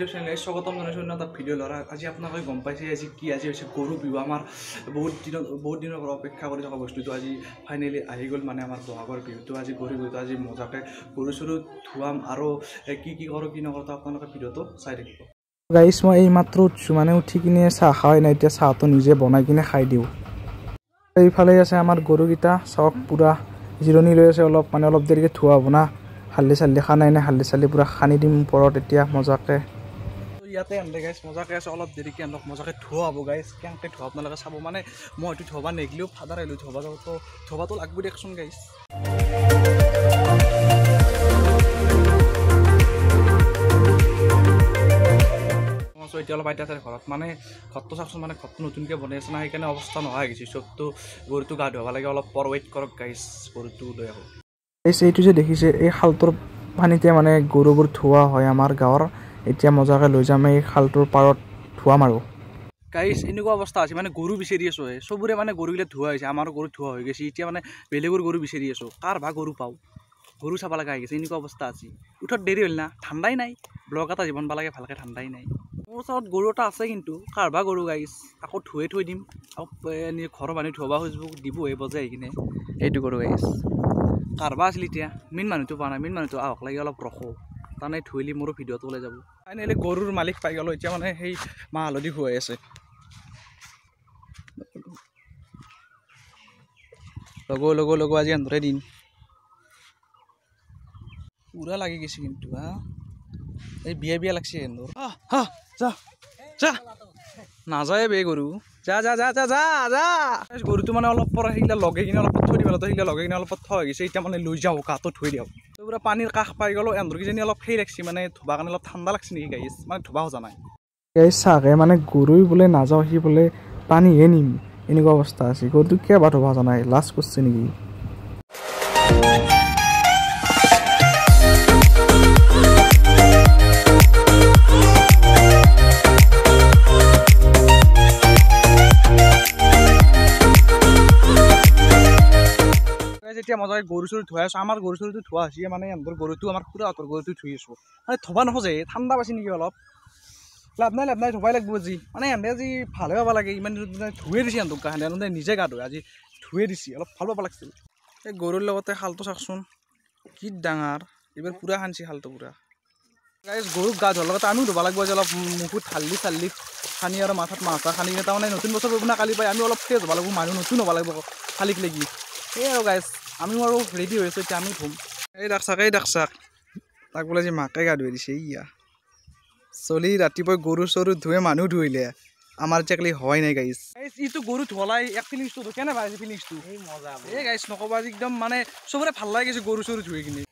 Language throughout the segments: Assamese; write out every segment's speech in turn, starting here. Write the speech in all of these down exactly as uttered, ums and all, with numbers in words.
ইউটিউব চেনেল স্বাগতম জনাইছো এটা ভিডিও লৰা আজি আপোনালোকে গম পাইছে আজি কি আজি হৈছে গৰু বিহু আমাৰ বহুত দিন বহুত দিনৰ পৰা অপেক্ষা কৰি থকা বস্তুটো আজি ফাইনেলি আহি গ'ল মানে আমাৰ বহাগৰ বিহুটো আজি গৰু বিহুটো আজি মজাকে গৰু চৰু ধুৱাম আৰু কি কি কৰোঁ কি নকৰোঁ আপোনালোকে ভিডিঅ'টো চাই থাকিব গাইছ মই এই মাত্ৰ উঠছো মানে উঠি কিনে চাহ খাই নাই এতিয়া চাহটো নিজে বনাই কিনে খাই দিওঁ এইফালে আছে আমাৰ গৰুকেইটা চাওক পুৰা জিৰণি লৈ আছে অলপ মানে অলপ দেৰিকে ধুৱা হ'ব না হালদি চালদি খানাই নাই হালদি চালদি পুৰা খানি দিম ওপৰত এতিয়া মজাকে ইয়াতে আনদে গাইছ মজাকে আছে অলপ দেৰিকে আনক মজাকে ধুৱা হ'ব গাইছ কেনেকৈ ধুৱা আপোনালোকে চাব মানে মই এইটো ধুৱা নেগিলেও ফাদাৰ আহিলোঁ ধুৱা যাবতো ধুৱাটো লাগব দিয়কচোন গাইছ এতিয়া অলপ আইতা ঘৰত মানে ঘৰটো চাওকচোন মানে ঘৰটো নতুনকৈ বনাই আছে না সেইকাৰণে অৱস্থা নোহোৱা হৈ গৈছে চবটো গৰুটো গা ধুৱাব লাগে অলপ পৰ ৱেইট কৰক গাইছ গৰুটো লৈ আহোঁ এইটো যে দেখিছে এই খালটোৰ পানীতে মানে গৰুবোৰ ধোৱা হয় আমাৰ গাঁৱৰ এতিয়া মজাকে লৈ যাম এই খালটোৰ পাৰত ধোৱাম আৰু গাইছ এনেকুৱা অৱস্থা আছে মানে গৰু বিচাৰি আছোঁ চবৰে মানে গৰুবিলাক ধোৱা হৈছে আমাৰ গৰু ধোৱা হৈ গৈছে এতিয়া মানে বেলেগৰ গৰু বিচাৰি আছোঁ কাৰ বা গৰু পাওঁ গৰু চাব লগা হৈ গৈছে এনেকুৱা অৱস্থা আছে উঠত দেৰি হ'ল না ঠাণ্ডাই নাই ব্লক এটা জীৱন পাব লাগে ভালকৈ ঠাণ্ডাই নাই মোৰ ওচৰত গৰু এটা আছে কিন্তু কাৰ বা গৰু গাইছ আকৌ ধুৱে থৈ দিম আকৌ ঘৰৰ মানুহ ধুৱাব খুজিব দিব এই বজাই আহি কিনে এইটো গৰু গাইছ কাৰবা আছিল এতিয়া মেইন মানুহটো পোৱা নাই মেইন মানুহটো আহক লাগে অলপ ৰখো তাৰমানে ধুইলি মোৰো ভিডিঅ'টো ওলাই যাব ফাইনেলি গৰুৰ মালিক পাই গ'লোঁ এতিয়া মানে সেই মাহ হালধি খুৱাই আছে লগো লগো লগো আজি এন্ধৰে দিন পুৰা লাগি গৈছে কিন্তু হা এই বিয়া বিয়া লাগছে এন্ধৰ যা যা নাযায় বে গৰু যা যা যা যা যা যা গৰুটো মানে অলপ পৰা সেইগিলা লগাই কিনে অলপ থৈ দিব লাগে সেইগিলা লগাই কিনে অলপ থোৱা হৈ গৈছে এতিয়া মানে লৈ যাওঁ গাটো থৈ দিওঁ তো পুৰা পানীৰ কাষ পাই গ'লোঁ এন্ধৰকেইজনী অলপ সেই লাগছে মানে ধুবা কাৰণে অলপ ঠাণ্ডা লাগছে নেকি গাইছ মানে ধুবা সজা নাই গাইছ চাগে মানে গৰু বোলে নাযাওঁ সি বোলে পানীহে নিম এনেকুৱা অৱস্থা আছে গৰুটো কিয় বা ধুবা সজা নাই লাজ কৰিছে নেকি এতিয়া মজাকে গৰু চৰু ধুৱাই আছোঁ আমাৰ গৰু চৰুটো ধোৱা হৈছে মানে এন্ধৰ গৰুটো আমাৰ খুৰাহঁতৰ গৰুটো ধুই আছোঁ মানে ধুবা নোখোজে ঠাণ্ডা পাইছে নেকি অলপ লাভ নাই লাভ নাই ধুবাই লাগিব আজি মানে এনে আজি ভালে পাব লাগে ইমান ধুৱে দিছে এন্ধক গা সেনে নিজে গা ধুৱে আজি ধুৱে দিছে অলপ ভাল পাব লাগিছিল এই গৰুৰ লগতে খালটো চাওকচোন কি ডাঙৰ এইবাৰ পূৰা সানিছে খালটো পূৰা গাইছ গৰুক গা ধোৱাৰ লগতে আমিও ধুব লাগিব আজি অলপ মুখত হালধি চালধি সানি আৰু মাথাত মাছ সানি কিনে তাৰমানে নতুন বছৰ পাবনা কালি পাই আমি অলপ ফ্ৰেছ হ'ব লাগিব মানুহ নতুন হ'ব লাগিব খালিক লাগি এই আৰু গাইছ আমিও আৰু ৰেডি হৈ আছোঁ এতিয়া আমি ধুম এই ডাকচাক এই ডাকচাক তাক বোলে যে মাকে গা ধুৱাই দিছে ইয়া চলি ৰাতিপুৱাই গৰু চৰু ধুৱে মানুহ ধুইলে আমাৰ এতিয়া হোৱাই নাই গাইছ এইটো গৰু ধুৱালাই এক ফিলিংছটো কেনে পাইছে ফিলিংছটো এই মজা এই গাইছ নক'বা আজি একদম মানে চবৰে ভাল লাগি গৈছে গৰু চৰু ধুই কিনে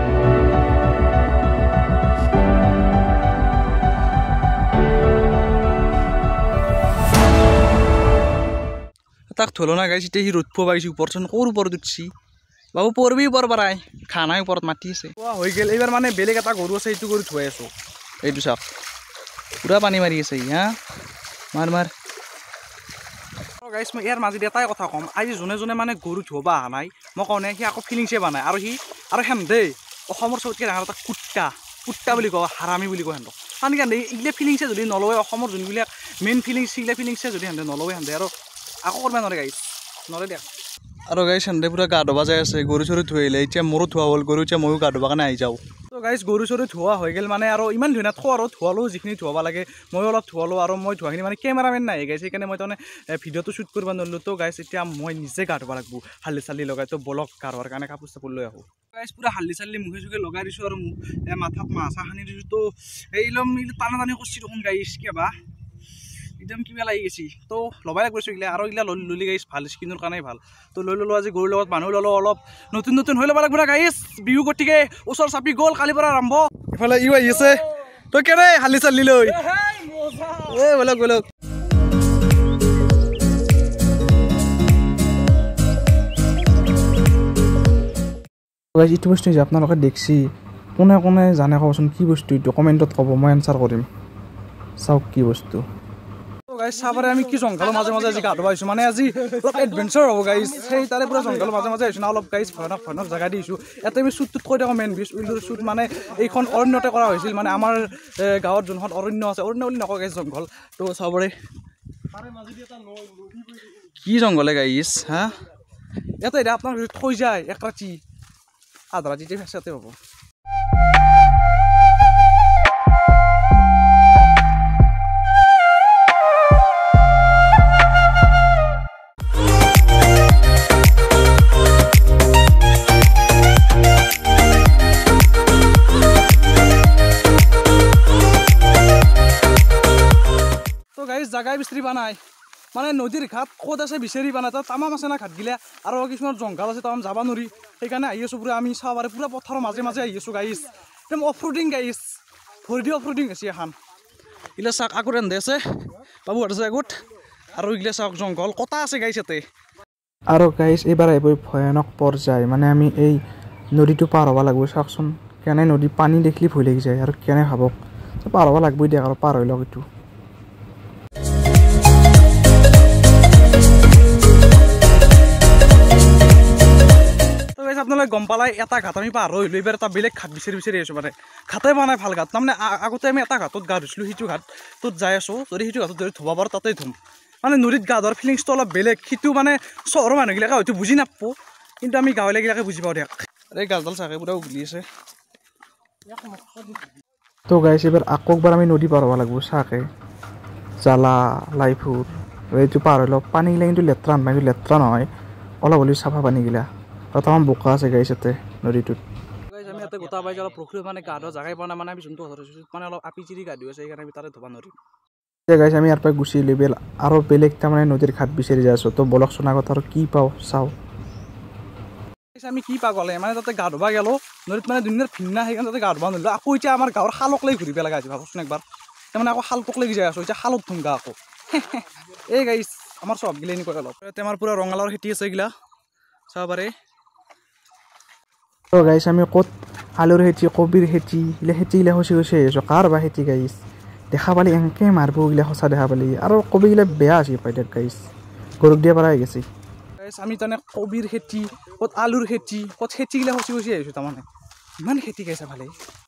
তাক ধুলো না গাইছ এতিয়া সি ৰ'দ ফুৱাব আহিছে ওপৰচোন ক'ৰ ওপৰত উঠছি বাবু পৰবি ওপৰ পৰাই খানাই ওপৰত মাতি আছে হৈ গ'ল এইবাৰ মানে বেলেগ এটা গৰু আছে এইটো গৰু ধুৱাই আছোঁ এইটো চাওক পূৰা পানী মাৰি আছে ই হা মাৰ মাৰ গাইছ মই ইয়াৰ মাজত এটাই কথা ক'ম আজি যোনে যোনে মানে গৰু ধুৱাব অহা নাই মই কওঁ নাই সি আকৌ ফিলিংছে পোৱা নাই আৰু সি আৰু সেন দেই অসমৰ চবতকৈ ডাঙৰ এটা কুট্টা কুট্টা বুলি কওঁ হাৰামি বুলি কওঁ সিহঁতক কাৰণ কি এইগিলা ফিলিংছে যদি নলয় অসমৰ যোনবিলাক মেইন ফিলিংছ সেইগিলা ফিলিংছে যদি সিহঁতে নলয় সিহঁতে আৰু আকৌ কৰিব নোৱাৰে গাইছ নৰে দিয়ক আৰু গাইছ সিহঁতে পূৰা গা ধুবা যাই আছে গৰু চৰু ধুই আহিলে এতিয়া মোৰো ধোৱা হ'ল গৰু এতিয়া ময়ো গা ধুবা কাৰণে আহি যাওঁ তো গাইছ গৰু চৰু ধোৱা হৈ গ'ল মানে আৰু ইমান ধুনীয়া থওঁ আৰু ধোৱালোঁ যিখিনি ধুৱাব লাগে ময়ো অলপ ধোৱালোঁ আৰু মই ধোৱাখিনি মানে কেমেৰামেন নাই গাইছ সেইকাৰণে মই তাৰমানে ভিডিঅ'টো শ্বুট কৰিব নোৱাৰিলোঁ তো গাইছ এতিয়া মই নিজে গা ধুব লাগিব হালধি চালধি লগাই তো বলক গা ধোৱাৰ কাৰণে কাপোৰ চাপোৰ লৈ আহোঁ গাইছ পূৰা হালধি চালধি মুখে চুখে লগাই দিছোঁ আৰু মাথাত মাছ সানি দিছোঁ তো এইলম টানা টানি কৰিছোঁ দেখোন গাইছ কিবা একদম কিবা লাগি গৈছে তো ল'বাই লাগব এইগিলা আৰু এইগিলা ললি গাইছ ভাল স্কিনৰ কাৰণে ভাল তো লৈ ল'লোঁ আজি গৰুৰ লগত মানুহ ল'লোঁ অলপ নতুন নতুন হৈ ল'ব লাগিব না গাইছ বিহু গতিকে ওচৰ চাপি গ'ল কালিৰ পৰা আৰম্ভ এইফালে ইও আহি আছে তই কেনে হালি চালি লৈ এই বলক বলক এইটো বস্তু যে আপোনালোকে দেখছি কোনে কোনে জানে ক'বচোন কি বস্তু এইটো কমেণ্টত ক'ব মই এনচাৰ কৰিম চাওক কি বস্তু গাইছ চাবাৰে আমি কি জংঘলৰ মাজে মাজে আজি গা ধুব আহিছোঁ মানে আজি অলপ এডভেঞ্চাৰ হ'ব গাইছ সেই তাৰে পুৰা জংঘলৰ মাজে মাজে আহিছোঁ না অলপ গাইছ ভয়ানক ভয়ানক জেগা দিছোঁ ইয়াতে আমি শ্বুটটোত কৈ থাকোঁ মেইন বিচ উইলডৰ শ্বুট মানে এইখন অৰণ্যতে কৰা হৈছিল মানে আমাৰ গাঁৱত যোনখন অৰণ্য আছে অৰণ্য বুলি নকওঁ গাইছ জংঘল তো চাবৰে কি জংঘলে গাইছ হা ইয়াতে এতিয়া আপোনাৰ থৈ যায় এক ৰাতি আধা ৰাতিতে ফেচাতে হ'ব জাগাই বিচাৰি পোৱা নাই মানে নদীৰ ঘাট ক'ত আছে বিচাৰি পোৱা নাই তাত তামাম আছে না ঘাটগিলা আৰু কিছুমান জংঘল আছে তামাম যাব নোৱাৰি সেইকাৰণে আহি আছোঁ পুৰা আমি চাব পাৰে পুৰা পথাৰৰ মাজে মাজে আহি আছোঁ গাইছ একদম অফ ৰোডিং গাইছ ভৰি দি অফ ৰোডিং আছে এখন এইগিলা চাওক আগত এন্ধে আছে বাবু আছে আগত আৰু এইগিলা চাওক জংঘল কটা আছে গাইছ ইয়াতে আৰু গাইছ এইবাৰ আহিব ভয়ানক পৰ্যায় মানে আমি এই নদীটো পাৰ হ'ব লাগিব চাওকচোন কেনে নদী পানী দেখিলে ভয় লাগি যায় আৰু কেনে ভাবক পাৰ হ'ব লাগিবই দিয়ক আৰু পাৰ হৈ লওক এইটো আপোনালোকে গম পালাই এটা ঘাট আমি পাৰ হৈলোঁ এইবাৰ এটা বেলেগ ঘাট বিচাৰি বিচাৰি আহিছোঁ মানে ঘাটে পোৱা নাই ভাল ঘাট তাৰমানে আগতে আমি এটা ঘাটত গা ধুইছিলোঁ সিটো ঘাটটোত যাই আছোঁ যদি সিটো ঘাটত যদি ধুব পাৰোঁ তাতেই ধুম মানে নদীত গা ধোৱাৰ ফিলিংছটো অলপ বেলেগ সিটো মানে চহৰৰ মানুহবিলাকে হয়তো বুজি নাপাব কিন্তু আমি গাঁৱলীয়াবিলাকে বুজি পাওঁ দিয়ক এই গাছডাল চাকে পুৰা উঘলি আছে তো গাইছ এইবাৰ আকৌ একবাৰ আমি নদী পাৰ হ'ব লাগিব চাকে জ্বালা লাইফুৰ এইটো পাৰ হৈ লওক পানীগিলা কিন্তু লেতেৰা নহয় কিন্তু লেতেৰা নহয় অলপ হ'লেও চাফা পানীগিলা আৰু তামান বোকা আছে গাইছ ইয়াতে নদীটোত গাইছ আমি ইয়াতে গোটা পাইছোঁ অলপ পুখুৰী মানে গা ধোৱা জাগাই পোৱা নাই মানে আমি যোনটো ঘৰত মানে অলপ আপি চিৰি গা ধুই আছে সেইকাৰণে আমি তাতে ধুব নোৱাৰিম এতিয়া গাইছ আমি ইয়াৰ পৰা গুচি লেবেল আৰু বেলেগ তাৰমানে নদীৰ ঘাট বিচাৰি যাই আছোঁ তো বলকচোন আগত আৰু কি পাওঁ চাওঁ আমি কি পাগলে মানে তাতে গা ধুবা গেলোঁ নদীত মানে দুনিয়াৰ ভিন্না সেইকাৰণে তাতে গা ধুবা নোৱাৰিলোঁ আকৌ এতিয়া আমাৰ গাঁৱৰ শালক লৈ ঘূৰি পেলাই গাইছে ভাবকচোন একবাৰ তাৰমানে আকৌ শালটোক লাগি যাই আছোঁ এতিয়া শালত ধুম গা আকৌ এই গাইছ আমাৰ চবগিলা এনেকুৱা অলপ ইয়াতে আমাৰ পুৰা ৰঙালাওৰ খেতি আছে এইগিলা চাব পাৰে তো গাইছ আমি ক'ত আলুৰ খেতি কবিৰ খেতি এইগিলা খেতিগিলা খচি খচি আহি আছোঁ কাৰ বা খেতি গাইছ দেখা পালি এনেকৈ মাৰিব এইগিলা সঁচা দেখা পালি আৰু কবিগিলা বেয়া আছে পাই দিয়ক গাইছ গৰুক দিয়া পৰা হৈ গৈছে আমি তাৰমানে কবিৰ খেতি ক'ত আলুৰ খেতি ক'ত খেতিগিলা খচি খচি আহিছোঁ তাৰমানে ইমান খেতি গাইছে ভালেই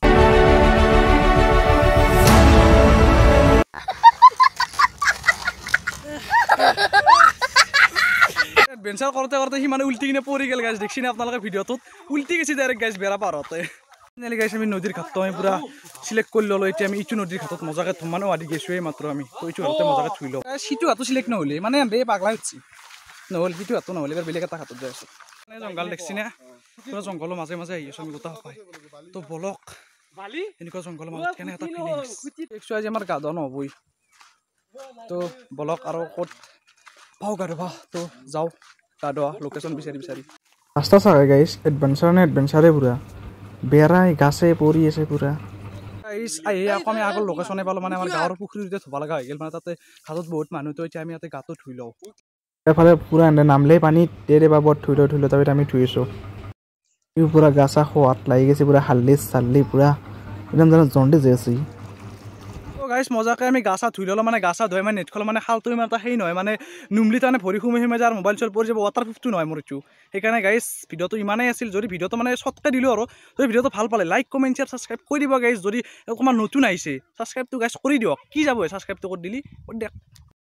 এডভেঞ্চাৰ কৰোঁতে কৰোঁতে সি মানে উল্টি কিনে পৰি গ'ল গাইছ দেখিছেনে আপোনালোকে ভিডিঅ'টোত উল্টি গৈছে ডাইৰেক্ট গাইছ বেৰা পাৰতে এনেকৈ গাইছ আমি নদীৰ ঘাটটো আমি পুৰা চিলেক্ট কৰি ল'লোঁ এতিয়া আমি ইটো নদীৰ ঘাটত মজাকৈ ধুম মানে আদি গৈছোঁৱেই মাত্ৰ আমি তো ইটো ঘাটতে মজাকৈ ধুই লওঁ সিটো ঘাটো চিলেক্ট নহ'লে মানে এই পাগলা উঠছি নহ'ল সিটো ঘাটো নহ'লে এবাৰ বেলেগ এটা ঘাটত যাই আছোঁ মানে জংঘল দেখিছেনে পুৰা জংঘলৰ মাজে মাজে আহি আছোঁ আমি গোটা পাই তো বলক এনেকুৱা জংঘলৰ মাজত কেনে এটা ফিলিংছ দেখিছোঁ আজি আমাৰ গা ধোৱা নহ'বই তো বলক আৰু ক'ত পাওঁ গা ধুবা তো যাওঁ গা ধোৱা লোকেশ্যন বিচাৰি বিচাৰি ৰাস্তা চাগে গাইছ এডভেঞ্চাৰ নে এডভেঞ্চাৰে পুৰা বেৰাই গাছে পৰি আছে পুৰা গাইছ আহি আকৌ আমি আগৰ লোকেশ্যনে পালোঁ মানে আমাৰ গাঁৱৰ পুখুৰীতে ধুব লগা হৈ গ'ল মানে তাতে ঘাটত বহুত মানুহ তো এতিয়া আমি ইয়াতে গাটো ধুই লওঁ এফালে পুৰা নামলেই পানীত দেৰে বাবত ধুই লওঁ ধুই লওঁ তাৰপিছত আমি ধুইছোঁ পুৰা গা চা সোৱাদ লাগি গৈছে পুৰা হালদি চালদি পুৰা একদম জানো জণ্ডিছ হৈ আছে গাইছ মজাকৈ আমি গা চা ধুই ল'লোঁ মানে গা চা ধুই মানে নেট খোলা মানে শালটো ইমান এটা সেই নহয় মানে নুমলি তাৰমানে ভৰি সোমাই সোমাই যায় আৰু মোবাইল চল পৰি যাব ৱাটাৰপ্ৰুফটো নহয় মোৰ এইটো সেইকাৰণে গাইছ ভিডিঅ'টো ইমানেই আছিল যদি ভিডিঅ'টো মানে শ্বৰ্টকৈ দিলোঁ আৰু যদি ভিডিঅ'টো ভাল পালে লাইক কমেণ্ট শ্বেয়াৰ ছাবস্ক্ৰাইব কৰি দিব গাইছ যদি অকণমান নতুন আহিছে ছাবস্ক্ৰাইবটো গাইছ কৰি দিয়ক কি যাব ছাবস্ক্ৰাইবটো কৰি দিলি কৰি দিয়ক